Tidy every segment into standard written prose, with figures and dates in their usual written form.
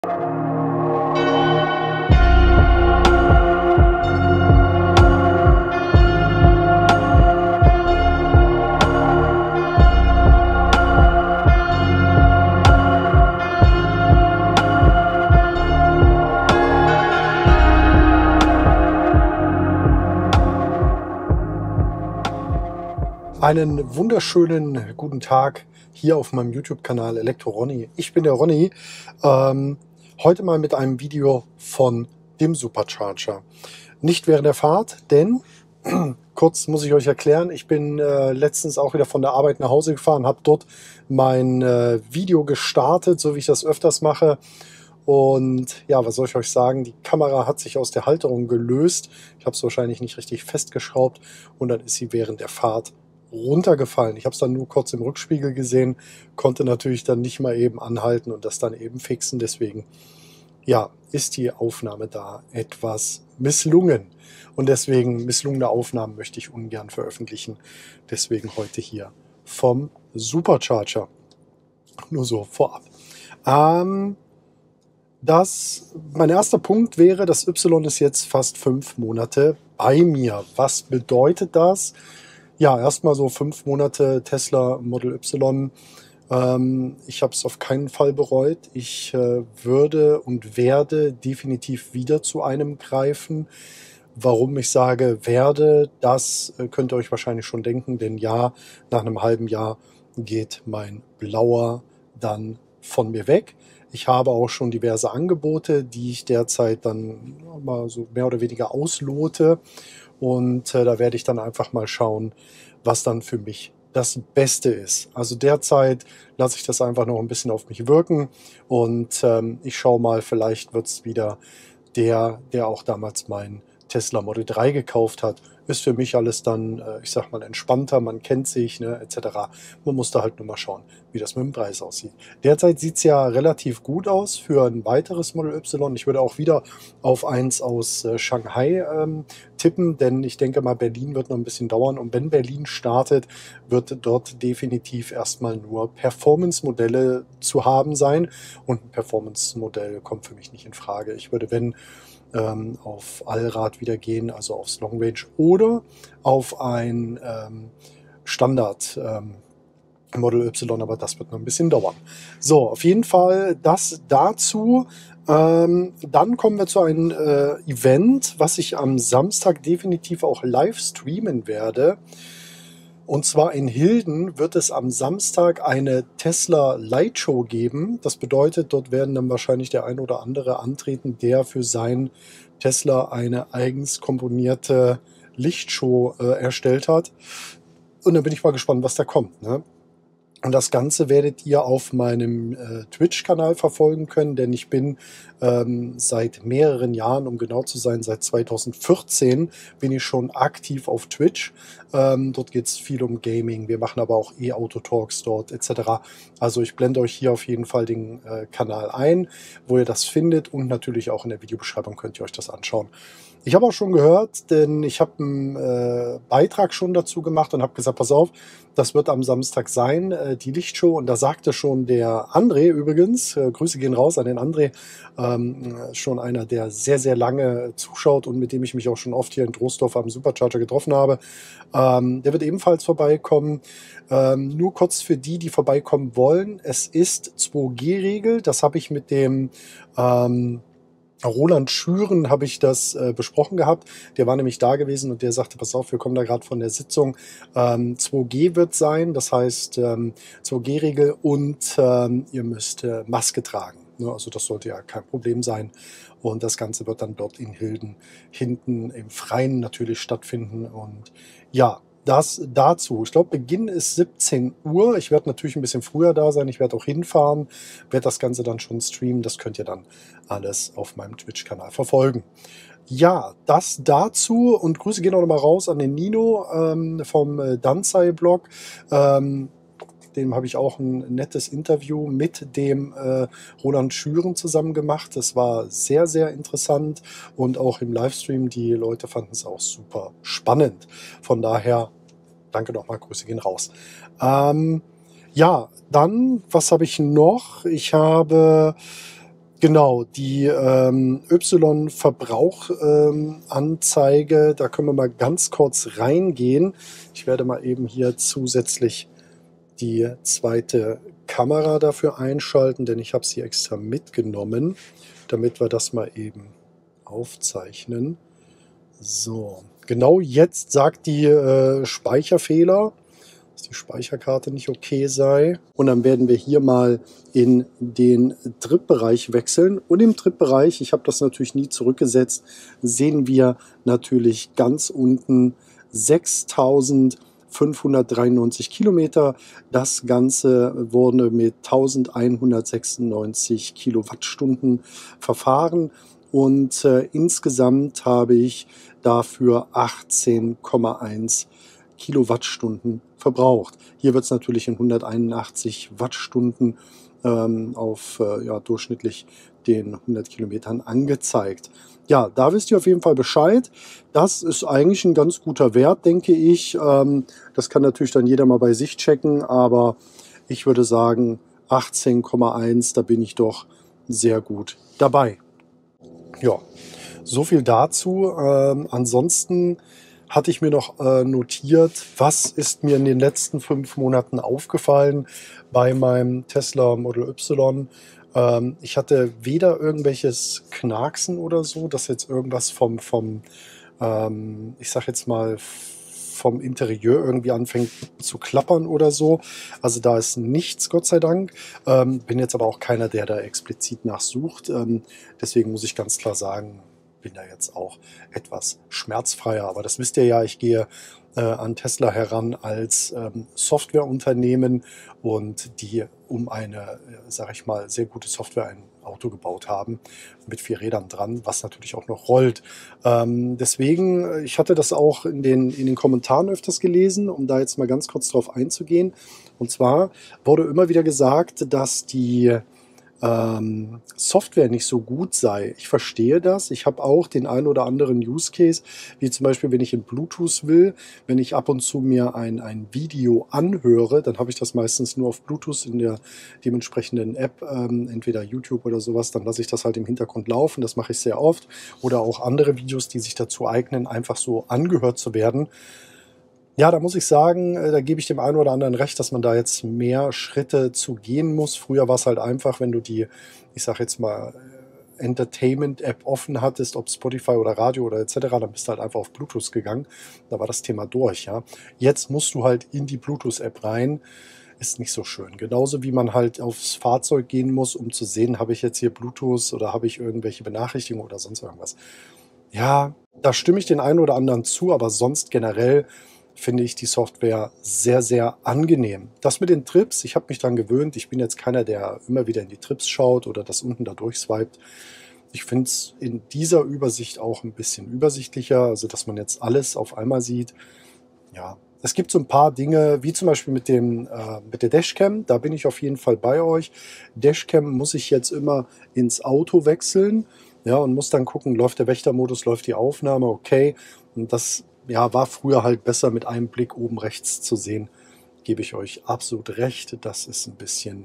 Einen wunderschönen guten Tag hier auf meinem YouTube-Kanal Elektro Ronny. Ich bin der Ronny. Heute mal mit einem Video von dem Supercharger. Nicht während der Fahrt, denn kurz muss ich euch erklären, ich bin letztens auch wieder von der Arbeit nach Hause gefahren, habe dort mein Video gestartet, so wie ich das öfters mache. Und ja, was soll ich euch sagen, die Kamera hat sich aus der Halterung gelöst. Ich habe es wahrscheinlich nicht richtig festgeschraubt und dann ist sie während der Fahrt runtergefallen. Ich habe es dann nur kurz im Rückspiegel gesehen, konnte natürlich dann nicht mal eben anhalten und das dann eben fixen. Deswegen, ja, ist die Aufnahme da etwas misslungen. Und deswegen, misslungene Aufnahmen möchte ich ungern veröffentlichen. Deswegen heute hier vom Supercharger. Nur so vorab. Mein erster Punkt wäre, das Y ist jetzt fast 5 Monate bei mir. Was bedeutet das? Ja, erstmal so 5 Monate Tesla Model Y. Ich habe es auf keinen Fall bereut. Ich würde und werde definitiv wieder zu einem greifen. Warum ich sage werde, das könnt ihr euch wahrscheinlich schon denken. Denn ja, nach einem halben Jahr geht mein blauer dann von mir weg. Ich habe auch schon diverse Angebote, die ich derzeit dann mal so mehr oder weniger auslote. Und da werde ich dann einfach mal schauen, was dann für mich das Beste ist. Also derzeit lasse ich das einfach noch ein bisschen auf mich wirken. Und ich schaue mal, vielleicht wird es wieder der auch damals mein Tesla Model 3 gekauft hat. Ist für mich alles dann, ich sag mal, entspannter, man kennt sich, ne, etc. Man muss da halt nur mal schauen, wie das mit dem Preis aussieht. Derzeit sieht es ja relativ gut aus für ein weiteres Model Y. Ich würde auch wieder auf eins aus Shanghai tippen, denn ich denke mal, Berlin wird noch ein bisschen dauern. Und wenn Berlin startet, wird dort definitiv erstmal nur Performance-Modelle zu haben sein. Und ein Performance-Modell kommt für mich nicht in Frage. Ich würde, wenn, auf Allrad wieder gehen, also aufs Long Range oder auf ein Standard Model Y, aber das wird noch ein bisschen dauern. So, auf jeden Fall das dazu. Dann kommen wir zu einem Event, was ich am Samstag definitiv auch live streamen werde. Und zwar in Hilden wird es am Samstag eine Tesla Light Show geben. Das bedeutet, dort werden dann wahrscheinlich der ein oder andere antreten, der für sein Tesla eine eigens komponierte Lichtshow erstellt hat. Und da bin ich mal gespannt, was da kommt, ne? Und das Ganze werdet ihr auf meinem Twitch-Kanal verfolgen können, denn ich bin seit mehreren Jahren, um genau zu sein, seit 2014 bin ich schon aktiv auf Twitch. Dort geht es viel um Gaming, wir machen aber auch E-Auto-Talks dort etc. Also ich blende euch hier auf jeden Fall den Kanal ein, wo ihr das findet, und natürlich auch in der Videobeschreibung könnt ihr euch das anschauen. Ich habe auch schon gehört, denn ich habe einen Beitrag schon dazu gemacht und habe gesagt, pass auf, das wird am Samstag sein, die Lichtshow. Und da sagte schon der André übrigens, Grüße gehen raus an den André, schon einer, der sehr, sehr lange zuschaut und mit dem ich mich auch schon oft hier in Troisdorf am Supercharger getroffen habe. Der wird ebenfalls vorbeikommen. Nur kurz für die, die vorbeikommen wollen. Es ist 2G-Regel, das habe ich mit dem Roland Schüren habe ich das besprochen gehabt. Der war nämlich da gewesen und der sagte, pass auf, wir kommen da gerade von der Sitzung. 2G wird sein, das heißt 2G-Regel, und ihr müsst Maske tragen. Ne? Also das sollte ja kein Problem sein. Und das Ganze wird dann dort in Hilden hinten im Freien natürlich stattfinden. Und ja, das dazu. Ich glaube, Beginn ist 17 Uhr. Ich werde natürlich ein bisschen früher da sein. Ich werde auch hinfahren, werde das Ganze dann schon streamen. Das könnt ihr dann alles auf meinem Twitch-Kanal verfolgen. Ja, das dazu. Und Grüße gehen auch nochmal raus an den Nino vom Danzai-Blog. Dem habe ich auch ein nettes Interview mit dem Roland Schüren zusammen gemacht. Das war sehr, sehr interessant, und auch im Livestream, die Leute fanden es auch super spannend. Von daher, danke nochmal, Grüße gehen raus. Ja, dann, was habe ich noch? Ich habe Genau, die Y-Verbrauch-Anzeige, da können wir mal ganz kurz reingehen. Ich werde mal eben hier zusätzlich die zweite Kamera dafür einschalten, denn ich habe sie extra mitgenommen, damit wir das mal eben aufzeichnen. So, genau jetzt sagt die Speicherfehler, dass die Speicherkarte nicht okay sei. Und dann werden wir hier mal in den Trip-Bereich wechseln. Und im Trip-Bereich, ich habe das natürlich nie zurückgesetzt, sehen wir natürlich ganz unten 6593 Kilometer. Das Ganze wurde mit 1196 Kilowattstunden verfahren. Und insgesamt habe ich dafür 18,1 Kilowattstunden verbraucht. Hier wird es natürlich in 181 Wattstunden auf durchschnittlich den 100 Kilometern angezeigt. Ja, da wisst ihr auf jeden Fall Bescheid. Das ist eigentlich ein ganz guter Wert, denke ich. Das kann natürlich dann jeder mal bei sich checken, aber ich würde sagen 18,1, da bin ich doch sehr gut dabei. Ja, so viel dazu. Ansonsten hatte ich mir noch notiert, was ist mir in den letzten 5 Monaten aufgefallen bei meinem Tesla Model Y. Ich hatte weder irgendwelches Knacksen oder so, dass jetzt irgendwas ich sag jetzt mal, vom Interieur irgendwie anfängt zu klappern oder so. Also da ist nichts, Gott sei Dank. Bin jetzt aber auch keiner, der da explizit nachsucht. Deswegen muss ich ganz klar sagen, bin da jetzt auch etwas schmerzfreier. Aber das wisst ihr ja, ich gehe an Tesla heran als Softwareunternehmen und die um eine, sag ich mal, sehr gute Software ein Auto gebaut haben mit 4 Rädern dran, was natürlich auch noch rollt. Deswegen, ich hatte das auch in den Kommentaren öfters gelesen, um da jetzt mal ganz kurz drauf einzugehen. Und zwar wurde immer wieder gesagt, dass die Software nicht so gut sei. Ich verstehe das. Ich habe auch den einen oder anderen Use Case, wie zum Beispiel, wenn ich in Bluetooth will, wenn ich ab und zu mir ein Video anhöre, dann habe ich das meistens nur auf Bluetooth in der dementsprechenden App, entweder YouTube oder sowas, dann lasse ich das halt im Hintergrund laufen. Das mache ich sehr oft. Oder auch andere Videos, die sich dazu eignen, einfach so angehört zu werden. Ja, da muss ich sagen, da gebe ich dem einen oder anderen recht, dass man da jetzt mehr Schritte zu gehen muss. Früher war es halt einfach, wenn du die, ich sage jetzt mal, Entertainment-App offen hattest, ob Spotify oder Radio oder etc., dann bist du halt einfach auf Bluetooth gegangen. Da war das Thema durch, ja. Jetzt musst du halt in die Bluetooth-App rein. Ist nicht so schön. Genauso wie man halt aufs Fahrzeug gehen muss, um zu sehen, habe ich jetzt hier Bluetooth oder habe ich irgendwelche Benachrichtigungen oder sonst irgendwas. Ja, da stimme ich den einen oder anderen zu, aber sonst generell finde ich die Software sehr, sehr angenehm. Das mit den Trips, ich habe mich daran gewöhnt. Ich bin jetzt keiner, der immer wieder in die Trips schaut oder das unten da durchswiped. Ich finde es in dieser Übersicht auch ein bisschen übersichtlicher, also dass man jetzt alles auf einmal sieht. Ja, es gibt so ein paar Dinge, wie zum Beispiel mit der Dashcam. Da bin ich auf jeden Fall bei euch. Dashcam muss ich jetzt immer ins Auto wechseln, ja, und muss dann gucken, läuft der Wächtermodus, läuft die Aufnahme, okay. Und das, ja, war früher halt besser mit einem Blick oben rechts zu sehen. Gebe ich euch absolut recht. Das ist ein bisschen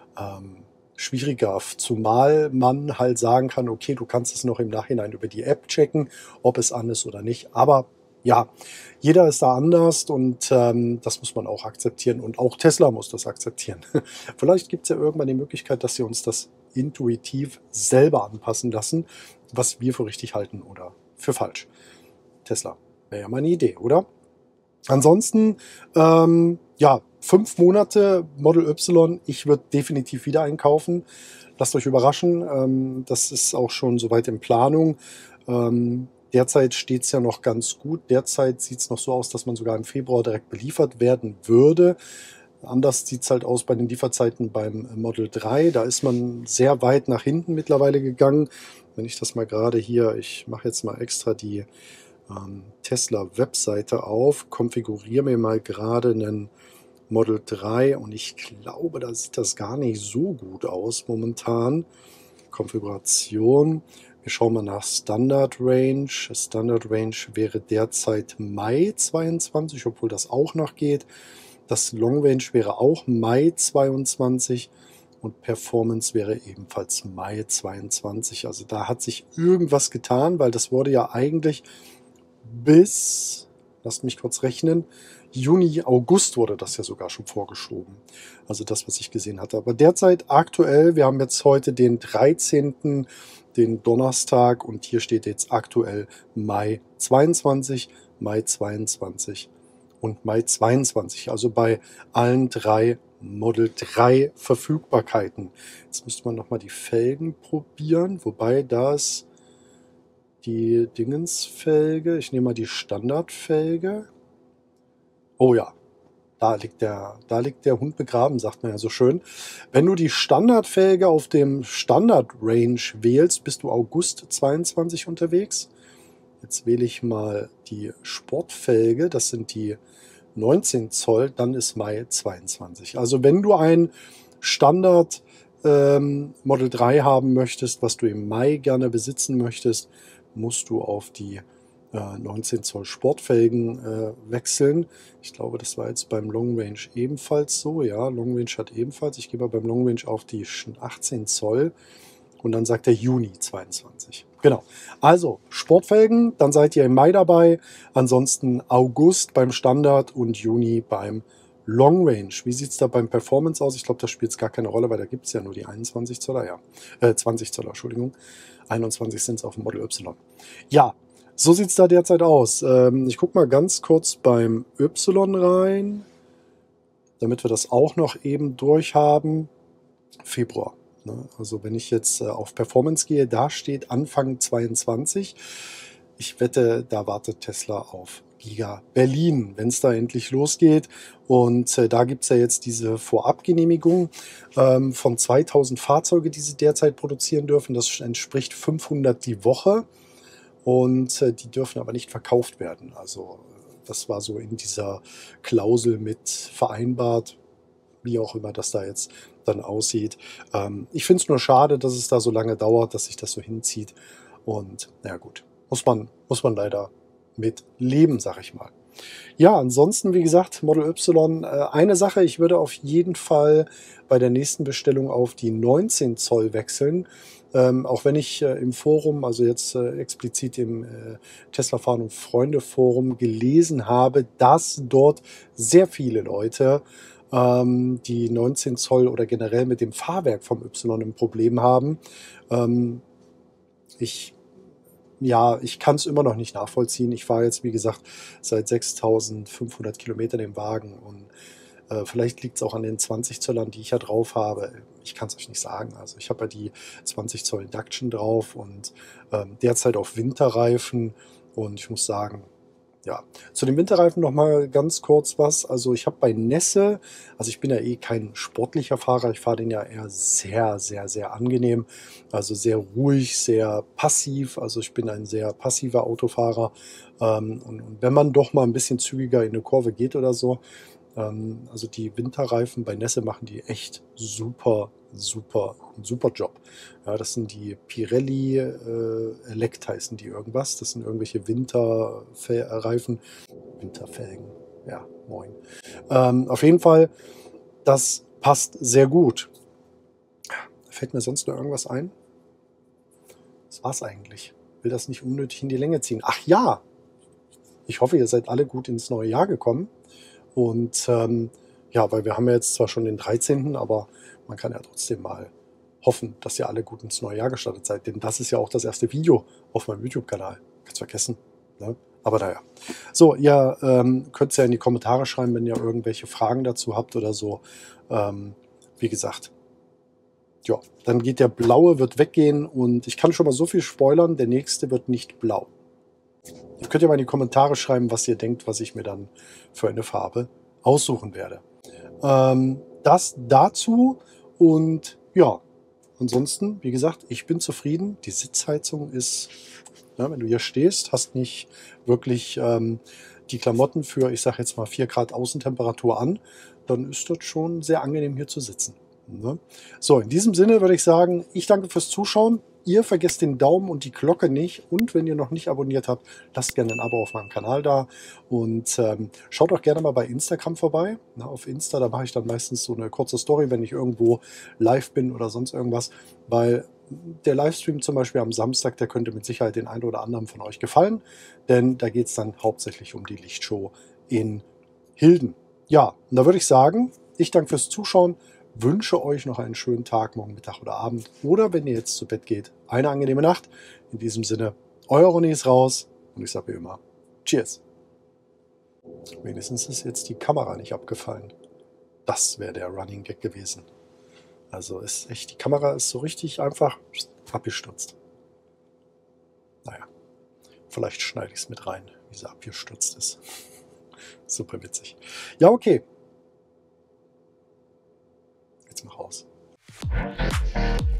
schwieriger, zumal man halt sagen kann, okay, du kannst es noch im Nachhinein über die App checken, ob es an ist oder nicht. Aber ja, jeder ist da anders und das muss man auch akzeptieren und auch Tesla muss das akzeptieren. Vielleicht gibt es ja irgendwann die Möglichkeit, dass sie uns das intuitiv selber anpassen lassen, was wir für richtig halten oder für falsch. Tesla wäre ja mal eine Idee, oder? Ansonsten, ja, 5 Monate Model Y. Ich würde definitiv wieder einkaufen. Lasst euch überraschen. Das ist auch schon soweit in Planung. Derzeit steht es ja noch ganz gut. Derzeit sieht es noch so aus, dass man sogar im Februar direkt beliefert werden würde. Anders sieht es halt aus bei den Lieferzeiten beim Model 3. Da ist man sehr weit nach hinten mittlerweile gegangen. Wenn ich das mal gerade hier, ich mache jetzt mal extra die Tesla-Webseite auf, konfiguriere mir mal gerade einen Model 3 und ich glaube, da sieht das gar nicht so gut aus momentan. Konfiguration. Wir schauen mal nach Standard Range. Standard Range wäre derzeit Mai 22, obwohl das auch noch geht. Das Long Range wäre auch Mai 22. und Performance wäre ebenfalls Mai 22. Also da hat sich irgendwas getan, weil das wurde ja eigentlich bis, lasst mich kurz rechnen, Juni, August wurde das ja sogar schon vorgeschoben. Also das, was ich gesehen hatte. Aber derzeit aktuell, wir haben jetzt heute den 13., den Donnerstag, und hier steht jetzt aktuell Mai 22, Mai 22 und Mai 22. Also bei allen drei Model 3 Verfügbarkeiten. Jetzt müsste man nochmal die Felgen probieren, wobei das die Dingensfelge, ich nehme mal die Standardfelge. Oh ja, da liegt der Hund begraben, sagt man ja so schön. Wenn du die Standardfelge auf dem Standard-Range wählst, bist du August 22 unterwegs. Jetzt wähle ich mal die Sportfelge, das sind die 19 Zoll, dann ist Mai 22. Also wenn du ein Standard Model 3 haben möchtest, was du im Mai gerne besitzen möchtest, musst du auf die 19 Zoll Sportfelgen wechseln. Ich glaube, das war jetzt beim Long Range ebenfalls so. Ja, Long Range hat ebenfalls. Ich gehe mal beim Long Range auf die 18 Zoll und dann sagt er Juni 22. Genau. Also Sportfelgen, dann seid ihr im Mai dabei. Ansonsten August beim Standard und Juni beim Long Range. Wie sieht es da beim Performance aus? Ich glaube, da spielt es gar keine Rolle, weil da gibt es ja nur die 21 Zoller. Ja, 20 Zoller, Entschuldigung. 21 sind es auf dem Model Y. Ja, so sieht es da derzeit aus. Ich gucke mal ganz kurz beim Y rein, damit wir das auch noch eben durchhaben. Februar. Ne? Also wenn ich jetzt auf Performance gehe, da steht Anfang 22. Ich wette, da wartet Tesla auf Giga Berlin, wenn es da endlich losgeht. Und da gibt es ja jetzt diese Vorabgenehmigung von 2000 Fahrzeuge, die sie derzeit produzieren dürfen. Das entspricht 500 die Woche. Und die dürfen aber nicht verkauft werden. Also das war so in dieser Klausel mit vereinbart, wie auch immer das da jetzt dann aussieht. Ich finde es nur schade, dass es da so lange dauert, dass sich das so hinzieht. Und na gut, muss man leider mit leben, sag ich mal. Ja, ansonsten, wie gesagt, Model Y, eine Sache, ich würde auf jeden Fall bei der nächsten Bestellung auf die 19 Zoll wechseln. Auch wenn ich im Forum, also jetzt explizit im Tesla Fahren und Freunde Forum gelesen habe, dass dort sehr viele Leute die 19 Zoll oder generell mit dem Fahrwerk vom Y ein Problem haben. Ich kann es immer noch nicht nachvollziehen. Ich fahre jetzt, wie gesagt, seit 6.500 Kilometern im Wagen und vielleicht liegt es auch an den 20 Zöllern, die ich ja drauf habe. Ich kann es euch nicht sagen. Also ich habe ja die 20 Zoll Induction drauf und derzeit auf Winterreifen, und ich muss sagen, ja, zu den Winterreifen noch mal ganz kurz was. Also ich habe bei Nässe, also ich bin ja eh kein sportlicher Fahrer, ich fahre den ja eher sehr, sehr, sehr angenehm. Also sehr ruhig, sehr passiv. Also ich bin ein sehr passiver Autofahrer. Und wenn man doch mal ein bisschen zügiger in eine Kurve geht oder so, also die Winterreifen bei Nässe machen die echt super, super, super Job. Ja, das sind die Pirelli Elect heißen die irgendwas. Das sind irgendwelche Winterreifen. Winterfelgen. Ja, moin. Auf jeden Fall, das passt sehr gut. Fällt mir sonst noch irgendwas ein? Das war's eigentlich. Will das nicht unnötig in die Länge ziehen. Ach ja! Ich hoffe, ihr seid alle gut ins neue Jahr gekommen. Und ja, weil wir haben ja jetzt zwar schon den 13., aber man kann ja trotzdem mal hoffen, dass ihr alle gut ins neue Jahr gestartet seid. Denn das ist ja auch das erste Video auf meinem YouTube-Kanal. Kannst vergessen. Ne? Aber naja. So, ihr könnt es ja in die Kommentare schreiben, wenn ihr irgendwelche Fragen dazu habt oder so. Wie gesagt, ja, dann geht der blaue, wird weggehen, und ich kann schon mal so viel spoilern, der nächste wird nicht blau. Ihr könnt ja mal in die Kommentare schreiben, was ihr denkt, was ich mir dann für eine Farbe aussuchen werde. Das dazu, und ja, ansonsten, wie gesagt, ich bin zufrieden. Die Sitzheizung ist, ja, wenn du hier stehst, hast nicht wirklich die Klamotten für, ich sage jetzt mal 4 Grad Außentemperatur an, dann ist das schon sehr angenehm hier zu sitzen. Ne? So, in diesem Sinne würde ich sagen, ich danke fürs Zuschauen. Ihr vergesst den Daumen und die Glocke nicht. Und wenn ihr noch nicht abonniert habt, lasst gerne ein Abo auf meinem Kanal da. Und schaut auch gerne mal bei Instagram vorbei. Na, auf Insta, da mache ich dann meistens so eine kurze Story, wenn ich irgendwo live bin oder sonst irgendwas. Weil der Livestream zum Beispiel am Samstag, der könnte mit Sicherheit den einen oder anderen von euch gefallen. Denn da geht es dann hauptsächlich um die Lichtshow in Hilden. Ja, und da würde ich sagen, ich danke fürs Zuschauen. Wünsche euch noch einen schönen Tag, morgen Mittag oder Abend. Oder wenn ihr jetzt zu Bett geht, eine angenehme Nacht. In diesem Sinne, euer Ronny ist raus. Und ich sage wie immer, Cheers. Wenigstens ist jetzt die Kamera nicht abgefallen. Das wäre der Running Gag gewesen. Also ist echt, die Kamera ist so richtig einfach abgestürzt. Naja, vielleicht schneide ich es mit rein, wie sie abgestürzt ist. Super witzig. Ja, okay. Jetzt mal raus.